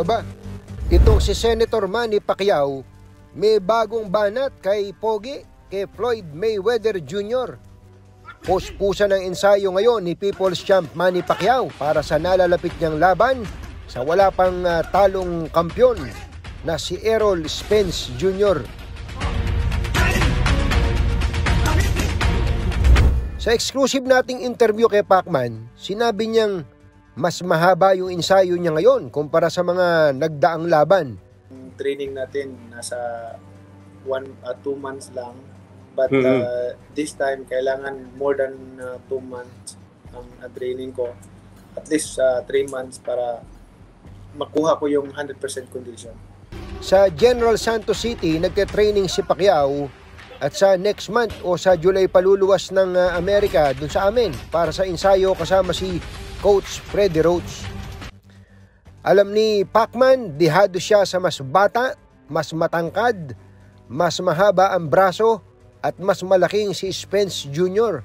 Aba, itong si Senator Manny Pacquiao may bagong banat kay Pogi, kay Floyd Mayweather Jr. Puspusa ng ensayo ngayon ni People's Champ Manny Pacquiao para sa nalalapit niyang laban sa wala pang talong kampyon na si Errol Spence Jr. Sa exclusive nating interview kay Pacman, sinabi niyang mas mahaba yung ensayo niya ngayon kumpara sa mga nagdaang laban. Training natin nasa 2 months lang. But this time, kailangan more than 2 months ang training ko. At least 3 months para makuha ko yung 100% condition. Sa General Santos City, nagte-training si Pacquiao at sa next month o sa July paluluwas ng Amerika dun sa amin para sa ensayo kasama si Coach Freddie Roach. Alam ni Pacman, dihado siya sa mas bata, mas matangkad, mas mahaba ang braso at mas malaking si Spence Jr.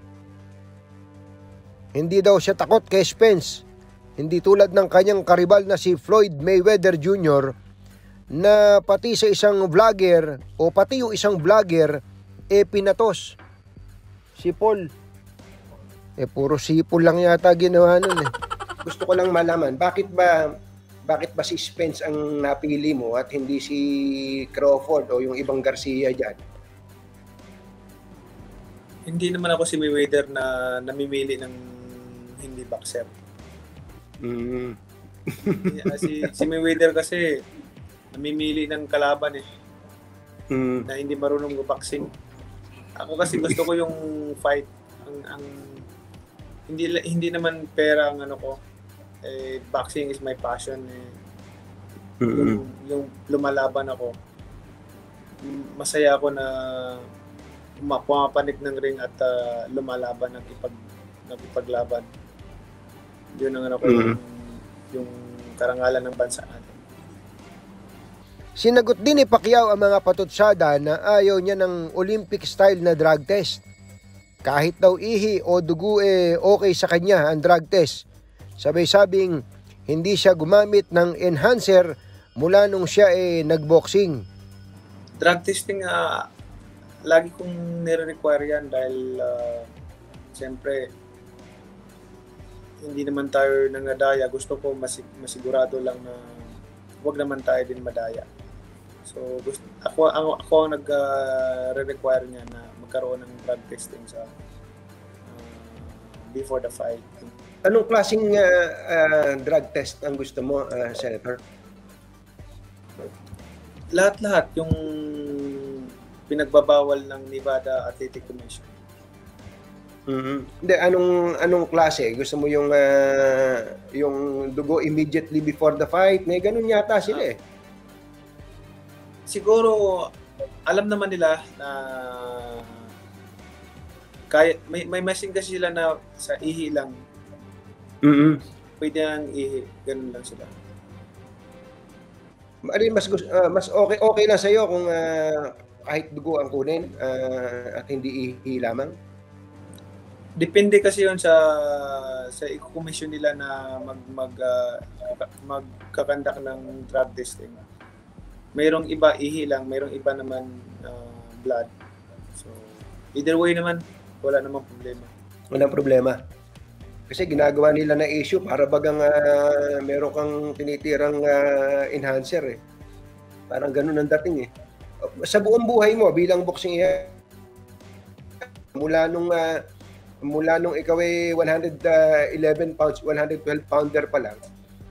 Hindi daw siya takot kay Spence. Hindi tulad ng kanyang karibal na si Floyd Mayweather Jr. na pati sa isang vlogger o pati yung isang vlogger pinatos. Si Paul puro sipol lang yata ginawa nun eh. Gusto ko lang malaman, bakit ba si Spence ang napili mo at hindi si Crawford o yung ibang Garcia dyan? Hindi naman ako si Mayweather na namimili ng hindi boxer. Si Mayweather kasi namimili ng kalaban na hindi marunong boxing. Ako kasi gusto ko yung fight. Hindi naman pera ang ano ko. Boxing is my passion. Yung lumalaban ako. Masaya ako na pumapanik ng ring at lumalaban ng ipaglaban. Yun ang ano ko, yung karangalan ng bansa natin. Sinagot din ni Pacquiao ang mga patutsada na ayaw niya ng Olympic style na drug test. Kahit daw ihi o dugo okay sa kanya ang drug test. Sabay-sabing hindi siya gumamit ng enhancer mula nung siya nagboxing. Drug testing lagi kong nire-require yan dahil siyempre hindi naman tayo nangadaya. Gusto ko masigurado lang na huwag naman tayo din madaya. So ako ang nag-require niya na magkaroon ng drug testing sa before the fight. Anong klaseng drug test ang gusto mo, Senator? Lahat-lahat yung pinagbabawal ng Nevada Athletic Commission. Hindi, anong klase? Gusto mo yung dugo immediately before the fight? May ganun yata sila Siguro alam naman nila na kaya may machine kasi sila na sa ihi lang. Pwede ang ihi, ganun lang sila. Mas okay na sa iyo kung kahit dugo ang kunin at hindi ihi lamang? Depende kasi yun sa i-commission nila na magkakandak ng drug testing. Mayroong iba ihi lang, mayroong iba naman blood. So either way naman, wala namang problema. Walang problema. Kasi ginagawa nila na issue para bagang meron kang tinitirang enhancer Parang ganun ang dating Sa buong buhay mo bilang boxing mula nung ikaw 111 pounds, 112 pounder pa lang,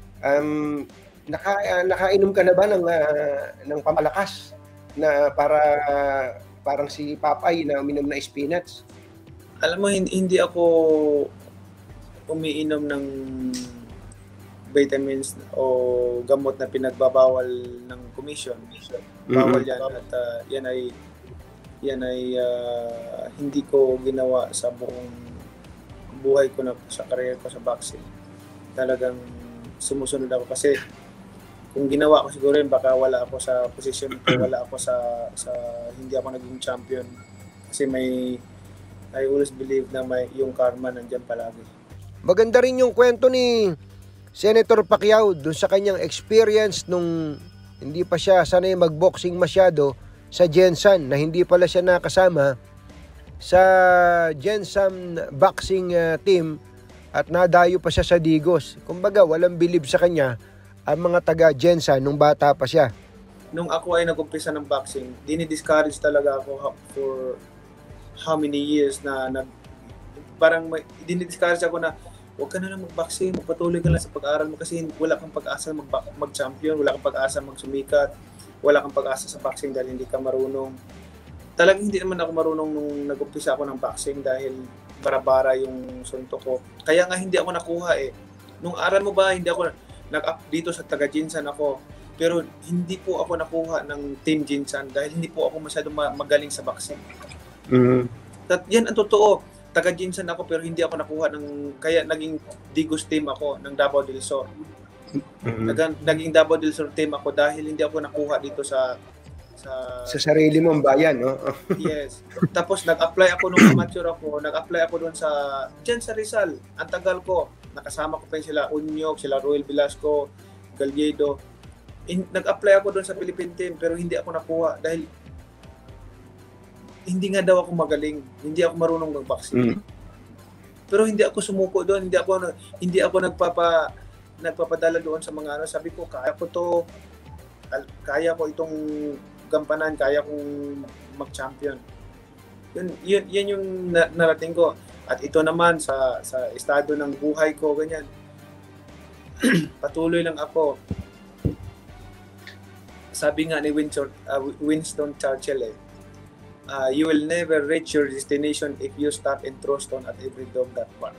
nakainom ka na ba ng pamalakas na parang si Papay na uminom na spinach? Alam mo, hindi ako umiinom ng vitamins o gamot na pinagbabawal ng commission. Bawal yan at yan ay hindi ko ginawa sa buong buhay ko na sa career ko sa boxing. Talagang sumusunod ako kasi kung ginawa ko siguro yun, baka wala ako sa position ko, wala ako sa hindi ako naging champion. Kasi I always believe na yung karma nandyan palagi. Maganda rin yung kwento ni Senator Pacquiao, dun sa kanyang experience nung hindi pa siya sanay mag-boxing masyado sa Gensan, na hindi pala siya nakasama sa Gensam boxing team at nadayo pa siya sa Digos. Kumbaga, walang bilib sa kanya ang mga taga Gensan nung bata pa siya. Nung ako ay nag-umpisa ng boxing, dinidiscourage talaga ako for how many years na parang dinidiscourage ako na huwag ka na lang mag-boxing, magpatuloy ka lang sa pag-aaral mo kasi wala kang pag-asa mag-champion, wala kang pag-asa magsumikat, wala kang pag-asa sa boxing dahil hindi ka marunong. Talagang hindi naman ako marunong nung nag-umpisa ako ng boxing dahil bara-bara yung suntok ko. Kaya nga hindi ako nakuha eh. Nung aral mo ba, hindi ako nag-up dito sa taga-Jinsan ako. Pero hindi po ako nakuha ng Team Jinsan dahil hindi po ako masyadong magaling sa boxing. Yan ang totoo. Taga-Jinsan ako pero hindi ako nakuha kaya naging Digos team ako ng Davao del Sur. Naging Davao del Sur team ako dahil hindi ako nakuha dito sa sarili mong bayan, no? Yes. Tapos nag-apply ako nung amateur ako, nag-apply ako doon sa Rizal. Ang tagal ko, nakasama ko pa sila Unyog, sila Roel Velasco, Galyedo. Nag-apply ako doon sa Philippine team pero hindi ako nakuha dahil hindi nga daw ako magaling, hindi ako marunong mag-boxing. Pero hindi ako sumuko doon, hindi ako nagpapadala doon sa mga ano, sabi ko kaya ko itong gampanan, kaya kong mag-champion. Yun yung narating ko. At ito naman sa estado ng buhay ko ganyan. Patuloy lang ako. Sabi nga ni Winston Churchill you will never reach your destination if you stop and throw stone at every dog that barks.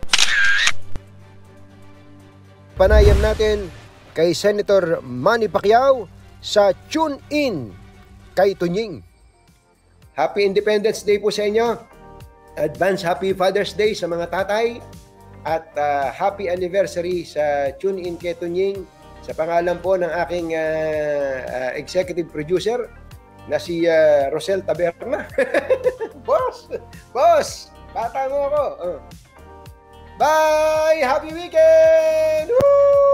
Panayam natin kay Senator Manny Pacquiao sa Tune In kay Tunying. Happy Independence Day po sa inyo. Advance Happy Father's Day sa mga tatay. At happy anniversary sa Tune In kay Tunying sa pangalan po ng aking executive producer na si Rosel Taberna. Boss, bata mo ako. Bye! Happy weekend! Woo!